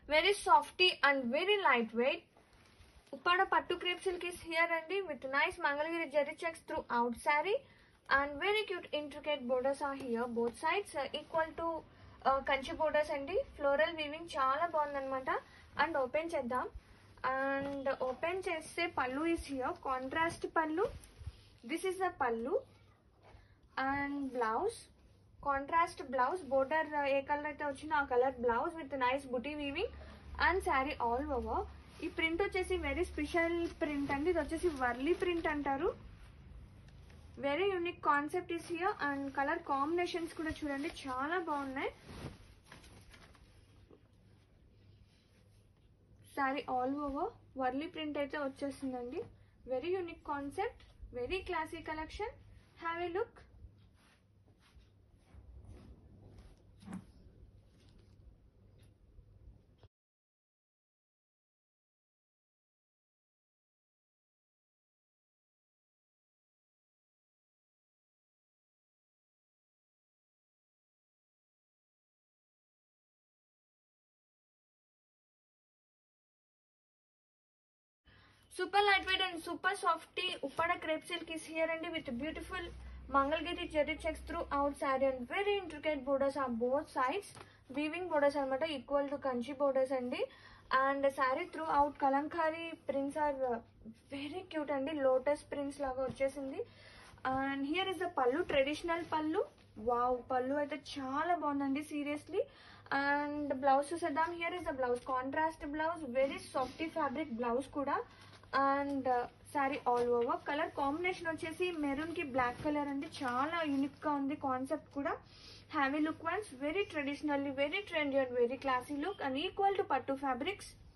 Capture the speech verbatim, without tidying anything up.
very softy and very lightweight. Uppada pattu crepe silk is here and with nice Mangalagiri zari checks throughout saree, and very cute intricate borders are here. Both sides uh, equal to uh, kanchi borders and floral weaving chala bondannamata. And open cheddam, and open cheste pallu is here, contrast pallu. This is the pallu and blouse, contrast blouse, border uh, ఏ colour అయితే వచ్చిందో ఆ colour blouse with nice buti weaving and sari all over. ఈ print వచ్చేసి very special print అండి. ఇది వచ్చేసి Warli print అంటారు. Very unique concept is here and colour combinations కూడా చూడండి చాలా బాగున్నాయి. Sari all over Warli print అయితే వచ్చేసిందండి. Very unique concept, very classy collection. Have a look. Super lightweight and super softy Uppada crepe silk is here and with beautiful Mangalagiri zari checks throughout saree and very intricate borders on both sides. Weaving borders anamata equal to kanchi borders andi, and saree throughout kalamkari prints are uh, very cute andi. Lotus prints laga vachesindi. And here is the pallu, traditional pallu. Wow, pallu aithe chaala bagundi seriously. And blouse chusedam. Here is the blouse, contrast blouse, very softy fabric blouse kuda. And uh, saree all over. Color combination వచ్చేసి maroon కి black colour అండి. చాలా unique గా ఉంది concept కూడా. Have a look once. Very traditionally, very trendy and very classy look and equal to పట్టు fabrics.